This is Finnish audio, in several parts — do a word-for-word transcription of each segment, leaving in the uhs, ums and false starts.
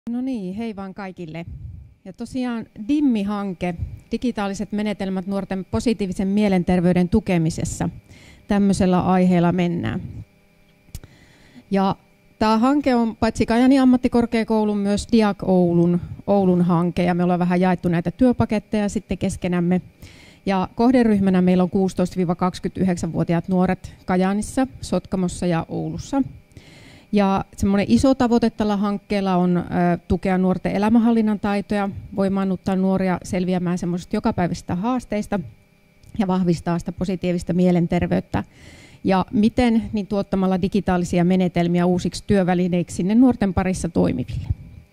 No niin, hei vaan kaikille. Ja tosiaan D I M M I-hanke, digitaaliset menetelmät nuorten positiivisen mielenterveyden tukemisessa. Tämmöisellä aiheella mennään. Ja tämä hanke on paitsi Kajaanin ammattikorkeakoulun myös D I A C Oulun, Oulun hanke, ja me ollaan vähän jaettu näitä työpaketteja sitten keskenämme. Ja kohderyhmänä meillä on kuusitoista kaksikymmentäyhdeksän-vuotiaat nuoret Kajaanissa, Sotkamossa ja Oulussa. Ja semmoinen iso tavoite tällä hankkeella on ö, tukea nuorten elämänhallinnan taitoja, voimaannuttaa nuoria selviämään semmoisista jokapäiväisistä haasteista ja vahvistaa sitä positiivista mielenterveyttä. Ja miten, niin tuottamalla digitaalisia menetelmiä uusiksi työvälineiksi sinne nuorten parissa toimiville.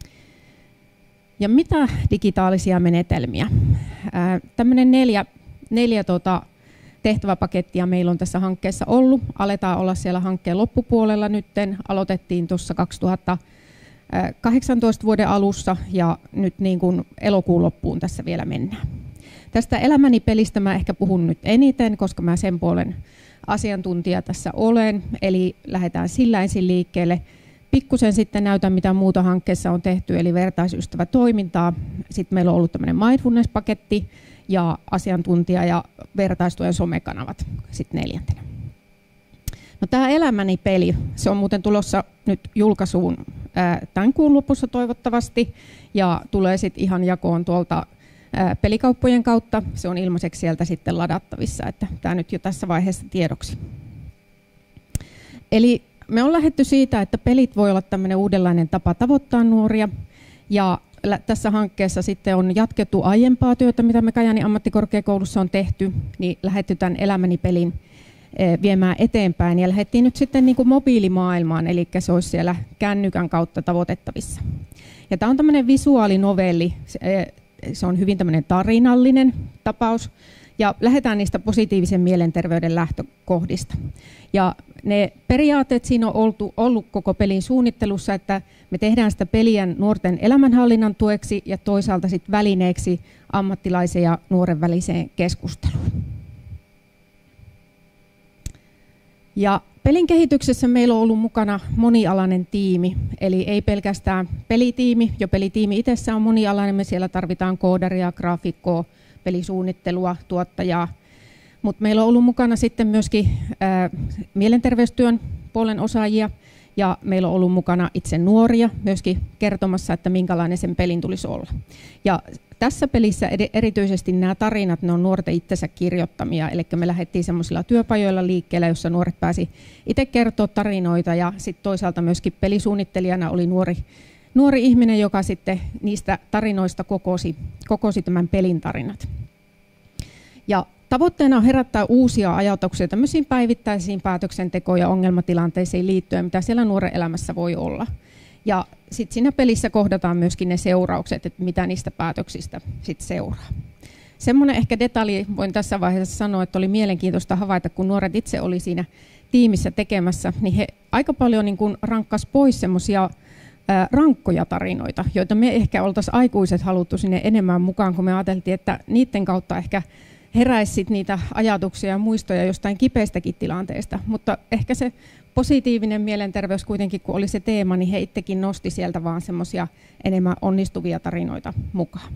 Ja mitä digitaalisia menetelmiä? Ää, tämmöinen neljä, neljä tota, tehtäväpakettia meillä on tässä hankkeessa ollut. Aletaan olla siellä hankkeen loppupuolella nytten. Aloitettiin tuossa kaksituhattakahdeksantoista vuoden alussa ja nyt niin kuin elokuun loppuun tässä vielä mennään. Tästä elämäni pelistä mä ehkä puhun nyt eniten, koska mä sen puolen asiantuntija tässä olen. Eli lähdetään sillä ensin liikkeelle. Pikkusen sitten näytän, mitä muuta hankkeessa on tehty, eli vertaisystävätoimintaa. Sitten meillä on ollut tämmöinen mindfulness-paketti ja asiantuntija- ja vertaistuen somekanavat sitten neljäntenä. No, tämä elämäni peli, se on muuten tulossa nyt julkaisuun ää, tämän kuun lopussa toivottavasti, ja tulee sitten ihan jakoon tuolta ää, pelikauppojen kautta. Se on ilmaiseksi sieltä sitten ladattavissa, että tämä nyt jo tässä vaiheessa tiedoksi. Eli me on lähdetty siitä, että pelit voi olla tämmöinen uudenlainen tapa tavoittaa nuoria, ja tässä hankkeessa sitten on jatkettu aiempaa työtä, mitä me Kajaanin ammattikorkeakoulussa on tehty, niin lähdetty tämän elämäni pelin viemään eteenpäin, ja lähdettiin nyt sitten niin kuin mobiilimaailmaan, eli se olisi siellä kännykän kautta tavoitettavissa. Ja tämä on tämmöinen visuaalinovelli, se on hyvin tämmöinen tarinallinen tapaus, ja lähdetään niistä positiivisen mielenterveyden lähtökohdista. Ja ne periaatteet siinä on oltu, ollut koko pelin suunnittelussa, että me tehdään sitä peliä nuorten elämänhallinnan tueksi ja toisaalta sit välineeksi ammattilaisen ja nuoren väliseen keskusteluun. Ja pelin kehityksessä meillä on ollut mukana monialainen tiimi, eli ei pelkästään pelitiimi, jo pelitiimi itsessään on monialainen, me siellä tarvitaan koodaria, graafikkoa, pelisuunnittelua, tuottajaa, mutta meillä on ollut mukana sitten myöskin ää, mielenterveystyön puolen osaajia, ja meillä on ollut mukana itse nuoria myöskin kertomassa, että minkälainen sen pelin tulisi olla. Ja tässä pelissä erityisesti nämä tarinat, ne on nuorten itsensä kirjoittamia, eli me lähdettiin semmoisilla työpajoilla liikkeelle, jossa nuoret pääsi itse kertoa tarinoita, ja sitten toisaalta myöskin pelisuunnittelijana oli nuori, nuori ihminen, joka sitten niistä tarinoista kokosi, kokosi tämän pelin tarinat. Ja tavoitteena on herättää uusia ajatuksia tämmöisiin päivittäisiin päätöksentekoon ja ongelmatilanteisiin liittyen, mitä siellä nuoren elämässä voi olla. Ja sitten siinä pelissä kohdataan myöskin ne seuraukset, että mitä niistä päätöksistä sitten seuraa. Semmoinen ehkä detalji voin tässä vaiheessa sanoa, että oli mielenkiintoista havaita, kun nuoret itse oli siinä tiimissä tekemässä, niin he aika paljon niin kuin rankkas pois semmoisia rankkoja tarinoita, joita me ehkä oltaisiin aikuiset haluttu sinne enemmän mukaan, kun me ajateltiin, että niiden kautta ehkä heräisi niitä ajatuksia ja muistoja jostain kipeistäkin tilanteesta, mutta ehkä se positiivinen mielenterveys kuitenkin, kun oli se teema, niin he itsekin nosti sieltä vaan semmoisia enemmän onnistuvia tarinoita mukaan.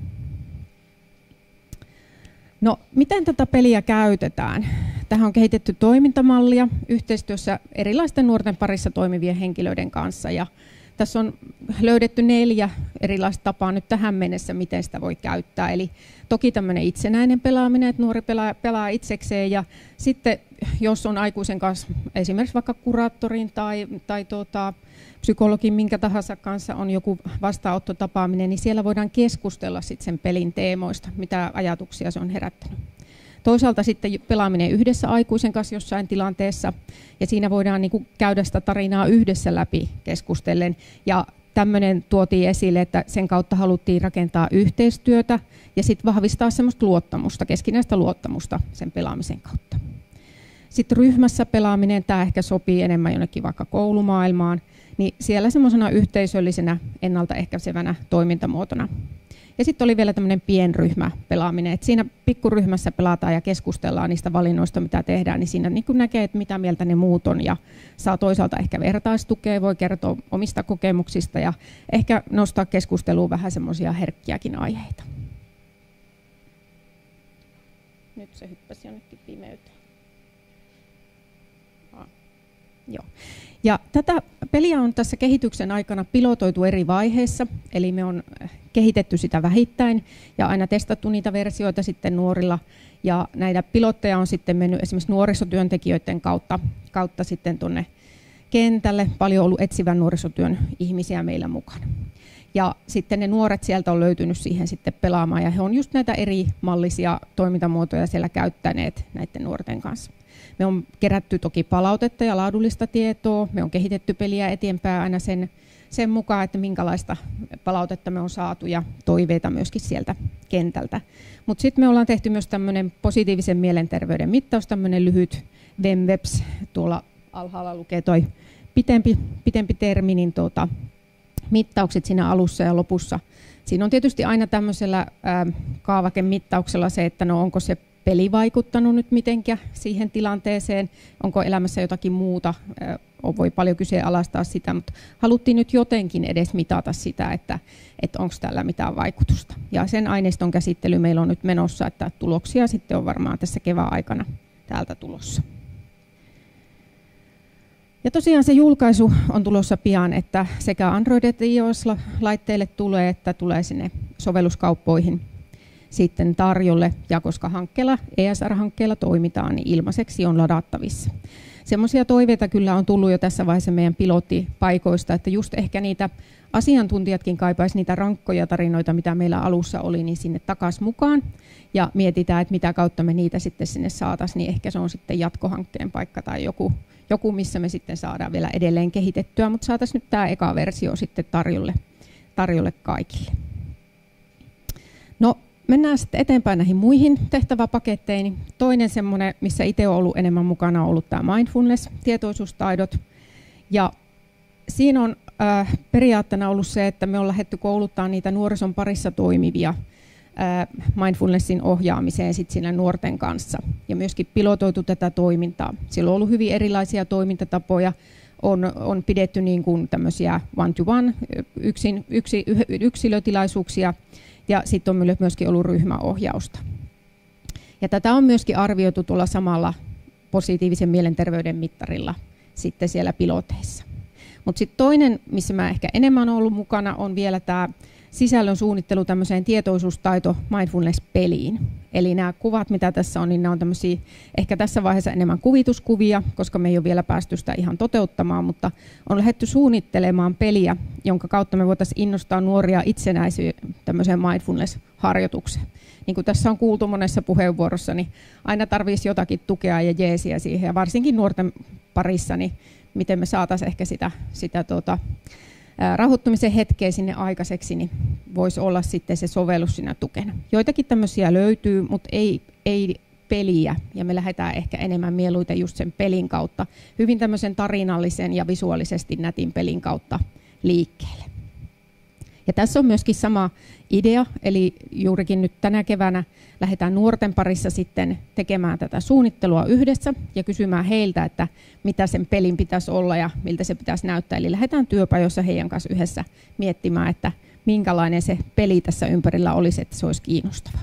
No, miten tätä peliä käytetään? Tähän on kehitetty toimintamallia yhteistyössä erilaisten nuorten parissa toimivien henkilöiden kanssa, ja tässä on löydetty neljä erilaista tapaa nyt tähän mennessä, miten sitä voi käyttää. Eli toki tämmöinen itsenäinen pelaaminen, että nuori pelaa, pelaa itsekseen, ja sitten jos on aikuisen kanssa, esimerkiksi vaikka kuraattorin tai, tai tuota, psykologin, minkä tahansa kanssa on joku vastaanottotapaaminen, niin siellä voidaan keskustella sitten sen pelin teemoista, mitä ajatuksia se on herättänyt. Toisaalta sitten pelaaminen yhdessä aikuisen kanssa jossain tilanteessa, ja siinä voidaan niin kuin käydä sitä tarinaa yhdessä läpi keskustellen. Ja tämmöinen tuotiin esille, että sen kautta haluttiin rakentaa yhteistyötä ja sitten vahvistaa semmoista luottamusta, keskinäistä luottamusta sen pelaamisen kautta. Sitten ryhmässä pelaaminen, tämä ehkä sopii enemmän jonnekin vaikka koulumaailmaan, niin siellä semmoisena yhteisöllisenä ennaltaehkäisevänä toimintamuotona Ja sitten oli vielä tämmöinen pienryhmäpelaaminen, että siinä pikkuryhmässä pelataan ja keskustellaan niistä valinnoista, mitä tehdään, niin siinä niin näkee, että mitä mieltä ne muut on ja saa toisaalta ehkä vertaistukea, voi kertoa omista kokemuksista ja ehkä nostaa keskusteluun vähän semmoisia herkkiäkin aiheita. Nyt se hyppäsi jonnekin pimeyteen. Ah, joo. Ja tätä peliä on tässä kehityksen aikana pilotoitu eri vaiheissa, eli me on kehitetty sitä vähittäin ja aina testattu niitä versioita sitten nuorilla. Ja näitä pilotteja on sitten mennyt esimerkiksi nuorisotyöntekijöiden kautta, kautta sitten tuonne kentälle. Paljon ollut etsivän nuorisotyön ihmisiä meillä mukana. Ja sitten ne nuoret sieltä on löytynyt siihen sitten pelaamaan ja he on just näitä eri mallisia toimintamuotoja siellä käyttäneet näiden nuorten kanssa. Me on kerätty toki palautetta ja laadullista tietoa, me on kehitetty peliä eteenpäin aina sen, sen mukaan, että minkälaista palautetta me on saatu ja toiveita myöskin sieltä kentältä. Mutta sitten me ollaan tehty myös tämmöinen positiivisen mielenterveyden mittaus, tämmöinen lyhyt VEMWEPS, tuolla alhaalla lukee toi pitempi, pitempi termi, niin tuota, mittaukset siinä alussa ja lopussa. Siinä on tietysti aina tämmöisellä ää, kaavakemittauksella se, että no onko se peli vaikuttanut nyt mitenkään siihen tilanteeseen, onko elämässä jotakin muuta, ää, voi paljon kyseenalaistaa sitä, mutta haluttiin nyt jotenkin edes mitata sitä, että, että onko tällä mitään vaikutusta. Ja sen aineiston käsittely meillä on nyt menossa, että tuloksia sitten on varmaan tässä kevään aikana täältä tulossa. Ja tosiaan se julkaisu on tulossa pian, että sekä Android- että iOS-laitteille tulee, että tulee sinne sovelluskauppoihin sitten tarjolle. Ja koska hankkeella, E S R-hankkeella toimitaan, niin ilmaiseksi on ladattavissa. Semmoisia toiveita kyllä on tullut jo tässä vaiheessa meidän pilottipaikoista, että just ehkä niitä asiantuntijatkin kaipaisi niitä rankkoja tarinoita, mitä meillä alussa oli, niin sinne takaisin mukaan. Ja mietitään, että mitä kautta me niitä sitten sinne saataisiin, niin ehkä se on sitten jatkohankkeen paikka tai joku, joku missä me sitten saadaan vielä edelleen kehitettyä, mutta saataisiin nyt tämä eka versio sitten tarjolle, tarjolle kaikille. No, mennään sitten eteenpäin näihin muihin tehtäväpaketteihin. Toinen semmoinen, missä itse olen ollut enemmän mukana, on ollut tämä mindfulness, tietoisuustaidot. Ja siinä on äh, periaatteena ollut se, että me on lähdetty kouluttaa niitä nuorison parissa toimivia äh, mindfulnessin ohjaamiseen sit siinä nuorten kanssa. Ja myöskin pilotoitu tätä toimintaa. Siellä on ollut hyvin erilaisia toimintatapoja. On, on pidetty niin kuin tämmöisiä one-to-one, yksin, yksi, yksilötilaisuuksia. Ja sitten on myöskin ollut ryhmäohjausta. Ja tätä on myöskin arvioitu tuolla samalla positiivisen mielenterveyden mittarilla sitten siellä piloteissa. Mutta sitten toinen, missä mä ehkä enemmän olen ollut mukana, on vielä tämä sisällön suunnittelu tämmöiseen tietoisuustaito mindfulness-peliin. Eli nämä kuvat, mitä tässä on, niin nämä on tämmöisiä ehkä tässä vaiheessa enemmän kuvituskuvia, koska me ei ole vielä päästy sitä ihan toteuttamaan, mutta on lähdetty suunnittelemaan peliä, jonka kautta me voitaisiin innostaa nuoria itsenäisiä tämmöiseen mindfulness-harjoitukseen. Niin kuin tässä on kuultu monessa puheenvuorossa, niin aina tarvitsisi jotakin tukea ja jeesiä siihen, ja varsinkin nuorten parissa, niin miten me saataisiin ehkä sitä, sitä tuota, rauhoittumisen hetkeä sinne aikaiseksi, niin voisi olla sitten se sovellus siinä tukena. Joitakin tämmöisiä löytyy, mutta ei, ei peliä, ja me lähdetään ehkä enemmän mieluiten just sen pelin kautta, hyvin tämmöisen tarinallisen ja visuaalisesti nätin pelin kautta liikkeelle. Ja tässä on myöskin sama idea, eli juurikin nyt tänä keväänä lähdetään nuorten parissa sitten tekemään tätä suunnittelua yhdessä ja kysymään heiltä, että mitä sen pelin pitäisi olla ja miltä se pitäisi näyttää. Eli lähdetään työpajoissa heidän kanssa yhdessä miettimään, että minkälainen se peli tässä ympärillä olisi, että se olisi kiinnostava.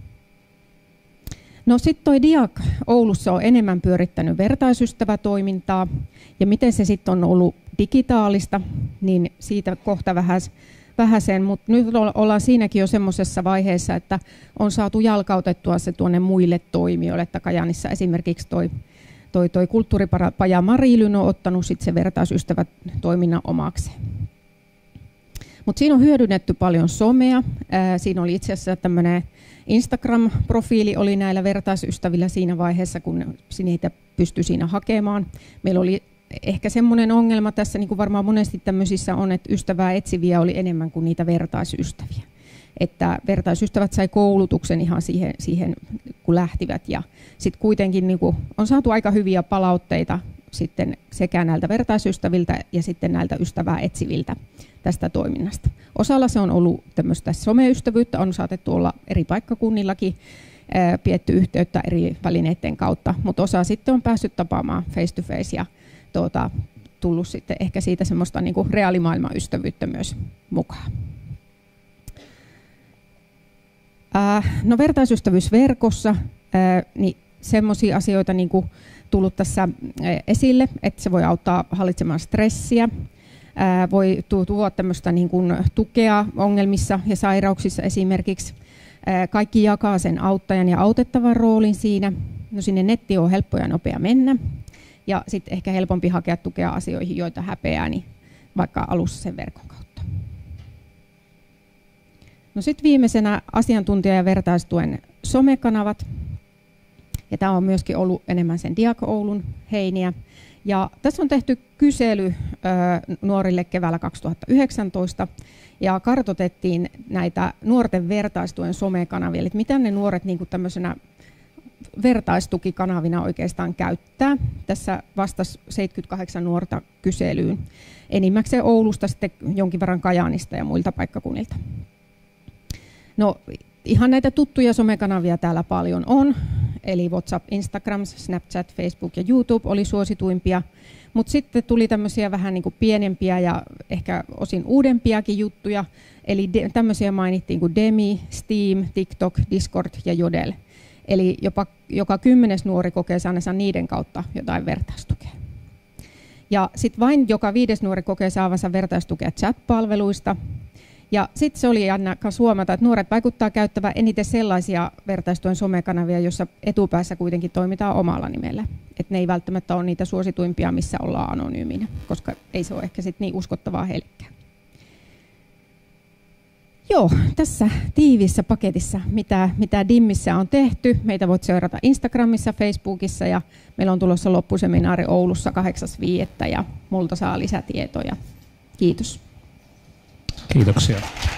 No sitten toi Diak Oulussa on enemmän pyörittänyt vertaisystävätoimintaa, ja miten se sitten on ollut digitaalista, niin siitä kohta vähän vähäsen, mutta nyt ollaan siinäkin jo semmoisessa vaiheessa, että on saatu jalkautettua se tuonne muille toimijoille, että Kajaanissa esimerkiksi toi, toi, toi kulttuuripaja Marilyn on ottanut sit se vertaisystävätoiminnan omaksi. Mutta siinä on hyödynnetty paljon somea. Ää, siinä oli itse asiassa tämmöinen Instagram-profiili oli näillä vertaisystävillä siinä vaiheessa, kun niitä pystyi siinä hakemaan. Meillä oli ehkä semmoinen ongelma tässä, niin kuin varmaan monesti tämmöisissä on, että ystävää etsiviä oli enemmän kuin niitä vertaisystäviä. Että vertaisystävät sai koulutuksen ihan siihen, siihen kun lähtivät. Ja sitten kuitenkin niin kuin on saatu aika hyviä palautteita sitten sekä näiltä vertaisystäviltä ja sitten näiltä ystävää etsiviltä tästä toiminnasta. Osalla se on ollut tämmöistä someystävyyttä, on saatettu olla eri paikkakunnillakin, ää, pietty yhteyttä eri välineiden kautta, mutta osa sitten on päässyt tapaamaan face to face ja tuota, tullut sitten ehkä siitä semmoista niin kuin reaalimaailman ystävyyttä myös mukaan. Ää, no vertaisystävyys verkossa, ää, niin semmoisia asioita niin kuin tullut tässä esille, että se voi auttaa hallitsemaan stressiä, ää, voi tuoda tämmöistä niin kuin tukea ongelmissa ja sairauksissa esimerkiksi. Ää, kaikki jakaa sen auttajan ja autettavan roolin siinä. No sinne nettiin on helppo ja nopea mennä ja sitten ehkä helpompi hakea tukea asioihin, joita häpeää, niin vaikka alussa sen verkon kautta. No sitten viimeisenä asiantuntija- ja vertaistuen somekanavat. Ja tämä on myöskin ollut enemmän sen Diak Oulun heiniä. Ja tässä on tehty kysely ö, nuorille keväällä kaksituhattayhdeksäntoista ja kartoitettiin näitä nuorten vertaistuen somekanavia, eli mitä ne nuoret niin kuin tämmöisenä vertaistukikanavina oikeastaan käyttää. Tässä vastasi seitsemänkymmentäkahdeksan nuorta kyselyyn, enimmäkseen Oulusta, sitten jonkin verran Kajaanista ja muilta paikkakunnilta. No, ihan näitä tuttuja somekanavia täällä paljon on, eli WhatsApp, Instagram, Snapchat, Facebook ja YouTube oli suosituimpia, mutta sitten tuli tämmöisiä vähän niin kuin pienempiä ja ehkä osin uudempiakin juttuja, eli de- tämmöisiä mainittiin kuin Demi, Steam, TikTok, Discord ja Jodel. Eli jopa joka kymmenes nuori kokee saaneensa niiden kautta jotain vertaistukea. Ja sitten vain joka viides nuori kokee saavansa vertaistukea chat-palveluista. Ja sitten se oli jännä huomata, että nuoret vaikuttaa käyttävän eniten sellaisia vertaistuen somekanavia, joissa etupäässä kuitenkin toimitaan omalla nimellä. Että ne ei välttämättä ole niitä suosituimpia, missä ollaan anonyyminä, koska ei se ole ehkä sit niin uskottavaa heillekään. Joo, tässä tiiviissä paketissa, mitä, mitä Dimmissä on tehty. Meitä voit seurata Instagramissa, Facebookissa ja meillä on tulossa loppuseminaari Oulussa kahdeksas viidettä ja multa saa lisätietoja. Kiitos. Kiitoksia.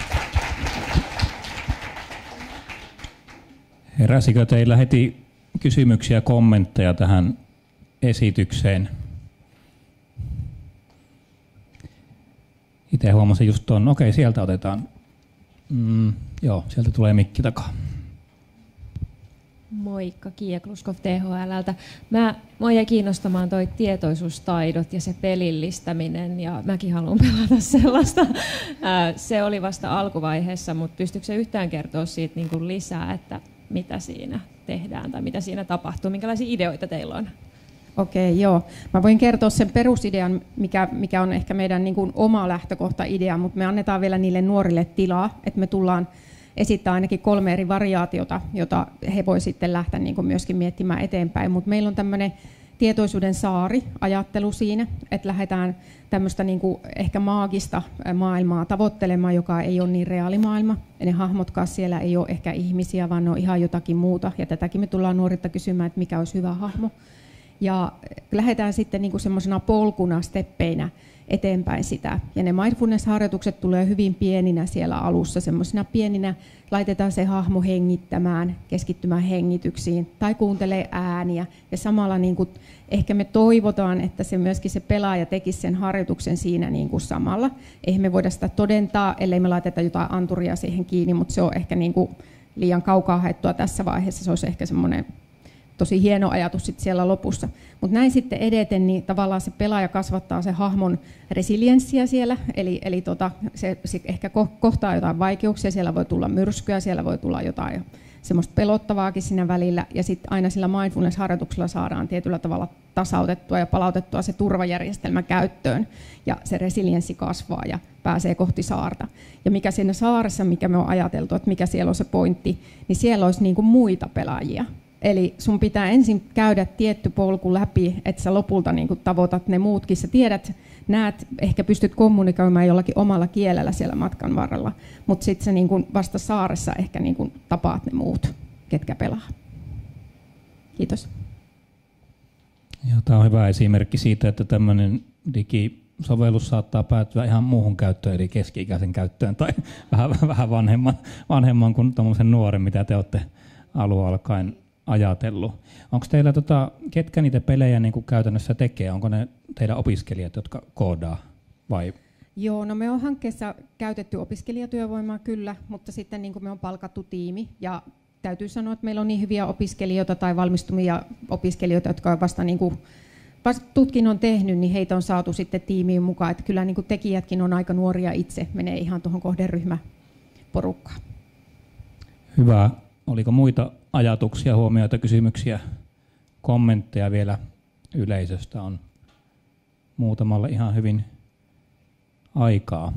Heräsikö teillä heti kysymyksiä ja kommentteja tähän esitykseen? Itse huomasin just tuon, okei, sieltä otetaan. Mm, joo, sieltä tulee mikki takaa. Moikka, Kiia Kluskov T H L:ltä. Mä, mua jäi kiinnostamaan toi tietoisuustaidot ja se pelillistäminen, ja mäkin haluan pelata sellaista. Se oli vasta alkuvaiheessa, mutta pystyykö se yhtään kertoa siitä niin kuin lisää, että mitä siinä tehdään tai mitä siinä tapahtuu, minkälaisia ideoita teillä on? Okei, joo. Mä voin kertoa sen perusidean, mikä, mikä on ehkä meidän niin kuin oma lähtökohta-idea, mutta me annetaan vielä niille nuorille tilaa, että me tullaan esittää ainakin kolme eri variaatiota, jota he voi sitten lähteä niin kuin myöskin miettimään eteenpäin. Mutta meillä on tämmöinen tietoisuuden saari-ajattelu siinä, että lähdetään tämmöistä niin kuin ehkä maagista maailmaa tavoittelemaan, joka ei ole niin reaalimaailma. Ja ne hahmotkaan siellä ei ole ehkä ihmisiä, vaan ne on ihan jotakin muuta. Ja tätäkin me tullaan nuorilta kysymään, että mikä olisi hyvä hahmo. Ja lähdetään sitten niin kuin semmoisena polkuna, steppeinä eteenpäin sitä. Ja ne mindfulness-harjoitukset tulee hyvin pieninä siellä alussa, semmoisina pieninä laitetaan se hahmo hengittämään, keskittymään hengityksiin tai kuuntelee ääniä. Ja samalla niin kuin ehkä me toivotaan, että se myöskin se pelaaja tekisi sen harjoituksen siinä niin kuin samalla. Eihän me voida sitä todentaa, ellei me laiteta jotain anturia siihen kiinni, mutta se on ehkä niin kuin liian kaukaa haettua tässä vaiheessa. Se olisi ehkä semmoinen tosi hieno ajatus sit siellä lopussa. Mutta näin sitten edeten, niin tavallaan se pelaaja kasvattaa se hahmon resilienssiä siellä, eli, eli tota, se, se ehkä kohtaa jotain vaikeuksia, siellä voi tulla myrskyä, siellä voi tulla jotain semmoista pelottavaakin siinä välillä, ja sitten aina sillä mindfulness-harjoituksella saadaan tietyllä tavalla tasautettua ja palautettua se turvajärjestelmä käyttöön, ja se resilienssi kasvaa ja pääsee kohti saarta. Ja mikä siinä saaressa, mikä me on ajateltu, että mikä siellä on se pointti, niin siellä olisi niin kuin muita pelaajia. Eli sun pitää ensin käydä tietty polku läpi, että sä lopulta niin kuin tavoitat ne muutkin. Sä tiedät, näet, ehkä pystyt kommunikoimaan jollakin omalla kielellä siellä matkan varrella, mutta sitten sä niin kuin vasta saaressa ehkä niin kuin tapaat ne muut, ketkä pelaa. Kiitos. Tämä on hyvä esimerkki siitä, että tämmöinen digisovellus saattaa päätyä ihan muuhun käyttöön, eli keski-ikäisen käyttöön tai vähän, vähän vanhemman, vanhemman kuin tuommoisen nuoren, mitä te olette alun alkaen ajatellut. Onko teillä, tota, ketkä niitä pelejä niin kuin käytännössä tekee? Onko ne teidän opiskelijat, jotka koodaa vai? Joo, no me on hankkeessa käytetty opiskelijatyövoimaa kyllä, mutta sitten niin kuin me on palkattu tiimi ja täytyy sanoa, että meillä on niin hyviä opiskelijoita tai valmistumia opiskelijoita, jotka on vasta, niin kuin, vasta tutkinnon tehnyt, niin heitä on saatu sitten tiimiin mukaan. Että kyllä niin kuin tekijätkin on aika nuoria itse, menee ihan tuohon kohderyhmäporukkaan. Hyvä. Oliko muita ajatuksia, huomioita, kysymyksiä, kommentteja vielä yleisöstä? On muutamalla ihan hyvin aikaa.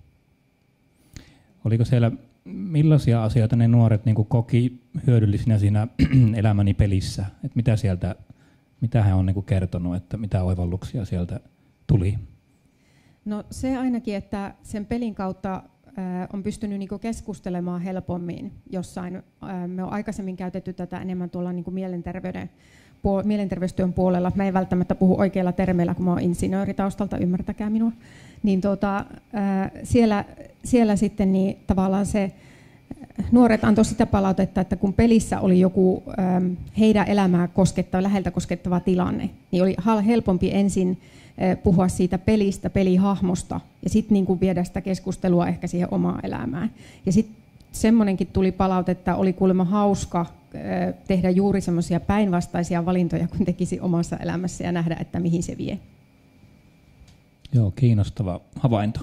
Oliko siellä, millaisia asioita ne nuoret niin kuin koki hyödyllisinä siinä elämäni pelissä? Et mitä sieltä, mitä he on niin kuin kertonut, että mitä oivalluksia sieltä tuli? No se ainakin, että sen pelin kautta on pystynyt niin kuin keskustelemaan helpommin jossain. Me on aikaisemmin käytetty tätä enemmän tuolla niin kuin mielenterveyden, mielenterveystyön puolella. Mä en välttämättä puhu oikeilla termeillä, kun mä oon insinööritaustalta, ymmärtäkää minua. Niin tuota, siellä, siellä sitten niin tavallaan se nuoret antoi sitä palautetta, että kun pelissä oli joku heidän elämää koskettava, läheltä koskettava tilanne, niin oli helpompi ensin puhua siitä pelistä, pelihahmosta ja sitten niin kuin viedä sitä keskustelua ehkä siihen omaan elämään. Ja sitten semmoinenkin tuli palautetta, oli kuulemma hauska tehdä juuri semmoisia päinvastaisia valintoja, kun tekisi omassa elämässä ja nähdä, että mihin se vie. Joo, kiinnostava havainto.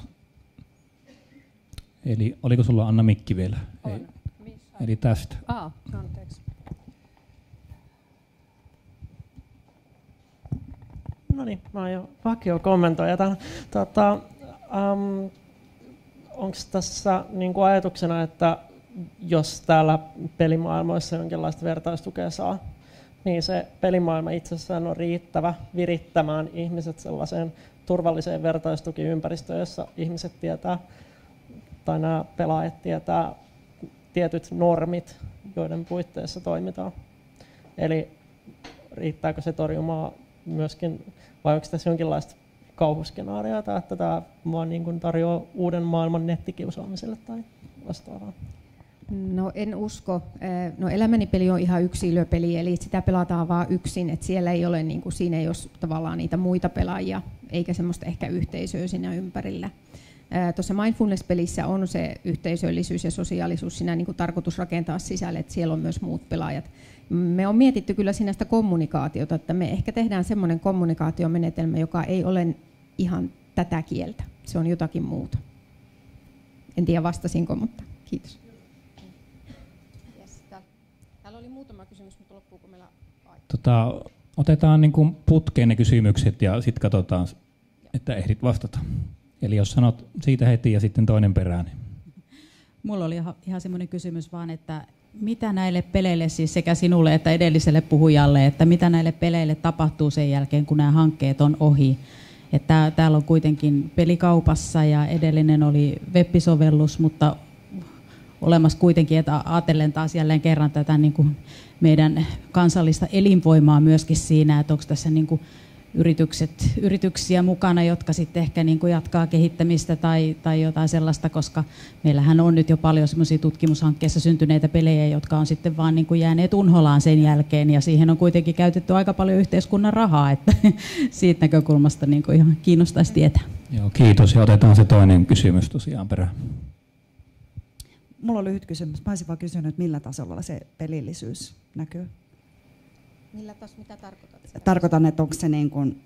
Eli oliko sulla Anna mikki vielä? On. Ei. Eli tästä. Ah, anteeksi. No niin, mä oon jo vakio kommentoija tähän. Tota, um, onko tässä niin kuin ajatuksena, että jos täällä pelimaailmoissa jonkinlaista vertaistukea saa, niin se pelimaailma itsessään on riittävä virittämään ihmiset sellaiseen turvalliseen vertaistukiympäristöön, jossa ihmiset tietää, tai nämä pelaajat tietää tietyt normit, joiden puitteissa toimitaan. Eli riittääkö se torjumaan myöskin, vai onko tässä jonkinlaista kauhuskenaariota, että tämä vaan niin kuin tarjoaa uuden maailman nettikiusaamiselle tai vastaavaa? No en usko. No elämäni peli on ihan yksilöpeli, eli sitä pelataan vain yksin, että siellä ei ole, niin kuin, siinä ei ole tavallaan niitä muita pelaajia, eikä semmoista ehkä yhteisöä siinä ympärillä. Tuossa mindfulness-pelissä on se yhteisöllisyys ja sosiaalisuus siinä niin kuin tarkoitus rakentaa sisälle, että siellä on myös muut pelaajat. Me on mietitty kyllä siinä sitä kommunikaatiota, että me ehkä tehdään semmoinen kommunikaatiomenetelmä, joka ei ole ihan tätä kieltä. Se on jotakin muuta. En tiedä vastasinko, mutta kiitos. Yes, täällä oli muutama kysymys, mutta loppuuko meillä aika? Tota, otetaan niin kuin putkeen ne kysymykset ja sitten katsotaan, että ehdit vastata. Eli jos sanot siitä heti ja sitten toinen perään. Mulla oli ihan semmoinen kysymys vaan, että mitä näille peleille, siis sekä sinulle että edelliselle puhujalle, että mitä näille peleille tapahtuu sen jälkeen, kun nämä hankkeet on ohi. Että täällä on kuitenkin pelikaupassa ja edellinen oli web-sovellus, mutta olemassa kuitenkin, että ajatellen taas jälleen kerran tätä niin kuin meidän kansallista elinvoimaa myöskin siinä, että onko tässä niin kuin Yritykset, yrityksiä mukana, jotka sitten ehkä niin kuin jatkaa kehittämistä tai, tai jotain sellaista, koska meillähän on nyt jo paljon semmoisia tutkimushankkeissa syntyneitä pelejä, jotka on sitten vaan niin kuin jääneet unholaan sen jälkeen, ja siihen on kuitenkin käytetty aika paljon yhteiskunnan rahaa, että siitä näkökulmasta niin kuin ihan kiinnostaisi tietää. Joo, kiitos, ja otetaan se toinen kysymys tosiaan perään. Mulla on lyhyt kysymys. Mä olisin vaan kysynyt, että millä tasolla se pelillisyys näkyy? Millä tos, mitä tarkoitat? Tarkoitan, että onko se niin kuin,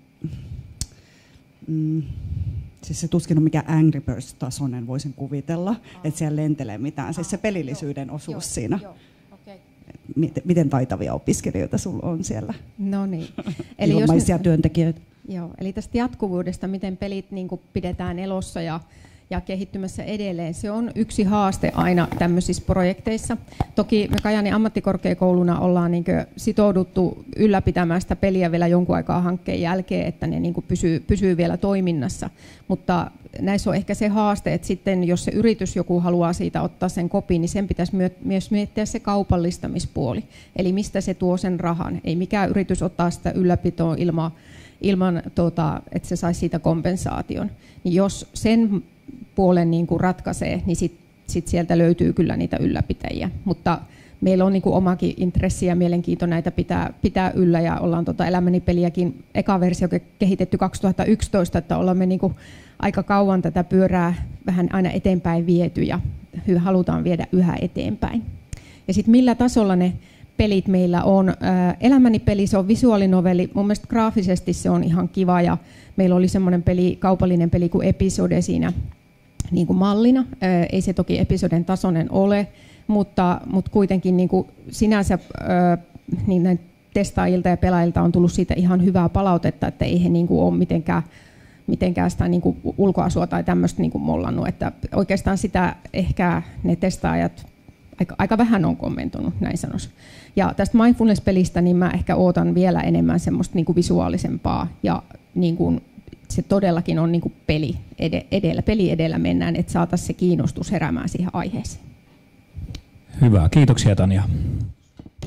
mm, siis se tuskin on mikä Angry Birds-tasoinen, voisin kuvitella, Aa. että siellä lentelee mitään. Aa, siis se pelillisyyden joo, osuus joo, siinä. Joo, okay. miten, miten taitavia opiskelijoita sulla on siellä? No niin. Eli ilmaisia jos, työntekijöitä. Joo, eli tästä jatkuvuudesta, miten pelit niin kuin pidetään elossa ja ja kehittymässä edelleen. Se on yksi haaste aina tämmöisissä projekteissa. Toki me Kajaanin ammattikorkeakouluna ollaan niin kuin sitouduttu ylläpitämään sitä peliä vielä jonkun aikaa hankkeen jälkeen, että ne niin kuin pysyy, pysyy vielä toiminnassa. Mutta näissä on ehkä se haaste, että sitten jos se yritys joku haluaa siitä ottaa sen kopin, niin sen pitäisi myös miettiä se kaupallistamispuoli. Eli mistä se tuo sen rahan. Ei mikään yritys ottaa sitä ylläpitoa ilman, ilman tuota, että se saisi siitä kompensaation. Niin jos sen puolen niin kuin ratkaisee, niin sitten sit sieltä löytyy kyllä niitä ylläpitäjiä. Mutta meillä on niin kuin omakin intressi ja mielenkiinto näitä pitää, pitää yllä, ja ollaan tota Elämäni peliäkin eka versio kehitetty kaksituhattayksitoista, että olemme niin kuin aika kauan tätä pyörää vähän aina eteenpäin viety ja halutaan viedä yhä eteenpäin. Ja sitten millä tasolla ne pelit meillä on. Elämäni peli, se on visuaalinovelli. Mun mielestä graafisesti se on ihan kiva, ja meillä oli semmoinen peli, kaupallinen peli kuin Episode siinä niin kuin mallina. Ei se toki episoden tasoinen ole, mutta, mutta kuitenkin niin kuin sinänsä niin näin testaajilta ja pelaajilta on tullut siitä ihan hyvää palautetta, että ei he niin kuin ole mitenkään, mitenkään sitä niin kuin ulkoasua tai tämmöistä niin kuin mollannut. Että oikeastaan sitä ehkä ne testaajat aika, aika vähän on kommentoinut, näin sanoisi. Ja tästä mindfulness-pelistä niin mä ehkä ootan vielä enemmän semmoista niin kuin visuaalisempaa, ja niin kuin se todellakin on niin kuin peli edellä, peli edellä mennään, että saataisiin se kiinnostus heräämään siihen aiheeseen. Hyvä, kiitoksia Tanja.